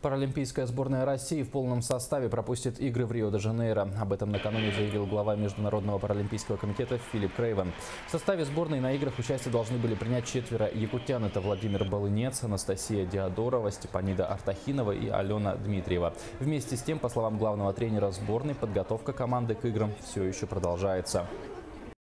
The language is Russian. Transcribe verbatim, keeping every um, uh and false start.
Паралимпийская сборная России в полном составе пропустит игры в Рио-де-Жанейро. Об этом накануне заявил глава Международного паралимпийского комитета Филипп Крейвен. В составе сборной на играх участие должны были принять четверо якутян. Это Владимир Балынец, Анастасия Диадорова, Степанида Артахинова и Алена Дмитриева. Вместе с тем, по словам главного тренера сборной, подготовка команды к играм все еще продолжается.